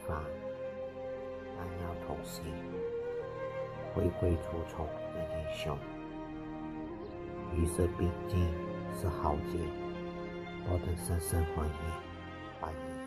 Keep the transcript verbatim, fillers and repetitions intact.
法，但要同时回归初衷的英雄。绿色毕竟是豪杰，我等深深怀念，怀念。